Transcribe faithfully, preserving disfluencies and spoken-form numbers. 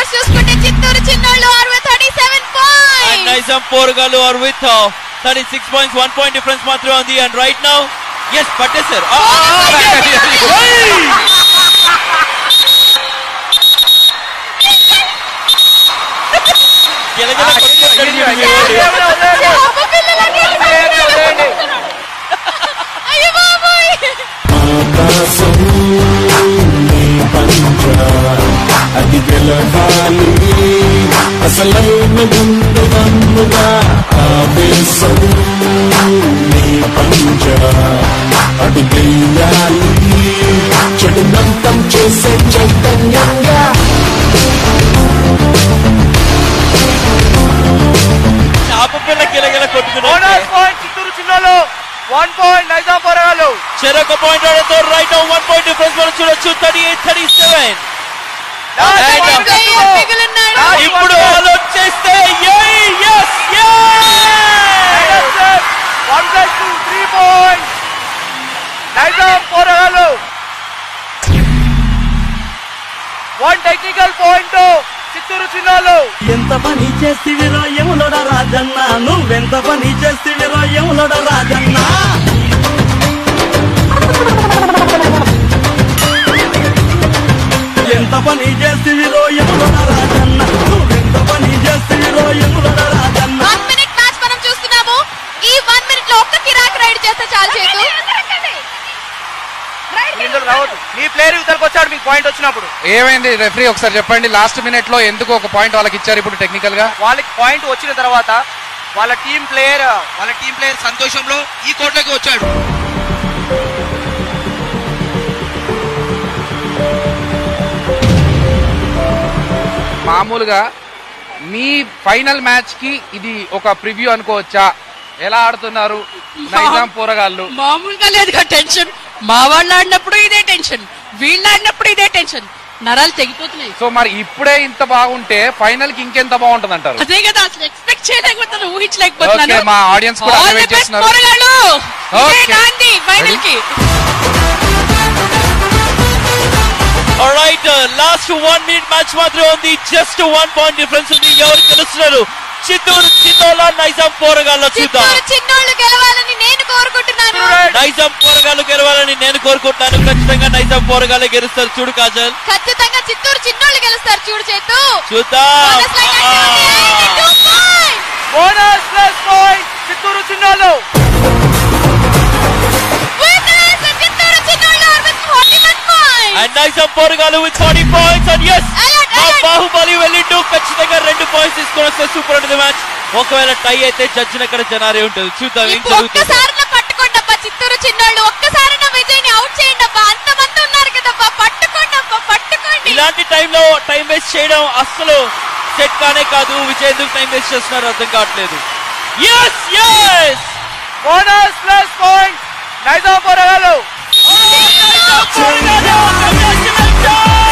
Scores చూసుకుంటే చిత్తూరు చిన్నోళ్ళు are with thirty-seven points and Nizam Poragalu are with uh, thirty-six points, one point difference మాత్రమే ఉంది. And right now yes పట్టేశారు. అది గెలవాలి అసలైన గుండు దమ్ముగా ఆవేశం నీ పంజా అది గెయ్యాలి చెడునంతం చేసే చైతన్యంగా చాపపిల్ల గిలగిల కొట్టుకున్నారు. చిత్తూరు చిన్నోళ్ళు one point నైజాం పోరగాళ్ళు చెరొక పాయింట్ ఆడతో right now one point difference మనం చూడొచ్చు. thirty-eight thirty-seven ఇప్పుడు ఆలోచన చేస్తే one plus two three points Nizam పోరగాళ్ళు one technical point చిత్తూరు చిన్నోళ్ళు. ఎంత పని చేస్తివిరో యములోడ రాజన్న నువ్వెంత పని చేస్తివిరో యములోడ రాజన్న ఎంత పని చేస్తివిరో యములోడ రాజన్న నువ్వెంత పని చేస్తివిరో యములోడ రాజన్న. వన్ మినిట్ మ్యాచ్ మనం చూస్తున్నాము. ఈ వన్ మినిట్ లో ఒక్క కిరాక్ రైడ్ చేస్తే చాలు చేతు. రావద్దు మీ ప్లేయర్ ఇద్దరికి వచ్చాడు మీకు పాయింట్ వచ్చినప్పుడు ఏమైంది రెఫరీ ఒకసారి చెప్పండి. లాస్ట్ మినిట్ లో ఎందుకు ఒక పాయింట్ వాళ్ళకి ఇచ్చారు ఇప్పుడు టెక్నికల్ గా? వాళ్ళకి పాయింట్ వచ్చిన తర్వాత వాళ్ళ టీం ప్లేయర్ వాళ్ళ టీం ప్లేయర్ సంతోషంలో ఈ కోర్టులోకి వచ్చాడు. మామూలుగా మీ ఫైనల్ మ్యాచ్ కి ఇది ఒక ప్రివ్యూ అనుకోవచ్చా? ఎలా ఆడుతున్నారు నైజాం పోరగాళ్ళు? మామూలుగా లేదుగా టెన్షన్. మా వాళ్ళు ఆడినప్పుడు ఇదే టెన్షన్, వీళ్ళు ఆడినప్పుడు ఇదే టెన్షన్, నరాలు తెగిపోతున్నాయి. సో మరి ఇప్పుడే ఇంత బాగుంటే ఫైనల్ కి ఇంకెంత బాగుంటుంది అంటారు? అదే కదా అసలు ఎక్స్పెక్ట్ చేయలేకపోతున్నాను, ఊహించలేకపోతున్నాను. మా ఆడియన్స్ కూడా వెయిట్ చేస్తున్నారు. ఫైనల్ కి alright last one minute match మాత్రమే ఉంది. జస్ట్ వన్ పాయింట్ డిఫరెన్స్ ఉంది. ఎవరు గెలుస్తున్నారు? చిత్తూరు చిన్నోళ్ళ నైజాం పోరగాళ్ళు చూద్దాం. చిన్నోళ్ళు గెలవాలని నేను కోరుకుంటున్నాను. నైజాం పోరగాళ్ళు గెలవాలని నేను కోరుకుంటున్నాను. ఖచ్చితంగా నైజాం పోరగాళ్ళు గెలుస్తారు. చూడు కాజల్, ఖచ్చితంగా చిత్తూరు చిన్నోళ్ళు గెలుస్తారు. చూడు చేతు చూద్దాం. బోనస్ ప్లస్ పాయింట్ చిత్తూరు చిన్నోళ్ళు. And Nizam Poragalu with forty points and yes మా బాహుబలి వెళ్ళిండు. ఖచ్చితంగా రెండు పాయింట్స్ తీసుకొని వస్తే సూపర్ ఉంటుంది మ్యాచ్. ఒకవేళ టై అయితే జడ్జిని అక్కడ జనారే ఉంటుంది. చూద్దాం ఏం జరుగుతుంది. ఒక్కసారి పట్టుకోండి అబ్బా చిత్తూరు చిన్నోళ్ళు, ఒక్కసారి విజయ్ ని అవుట్ చేయండి అబ్బా. అంతమంది ఉన్నారు కదబ్బా, పట్టుకోండి అబ్బా, పట్టుకోండి. ఇలాంటి టైంలో టైం వేస్ట్ చేయడం అస్సలు సెట్ కానే కాదు. విజయ్ ఎందుకు టైం వేస్ట్ చేస్తున్నారు అర్థం కావట్లేదు. yes yes bonus plus point Nizam పోరగాళ్ళు. Congratulations!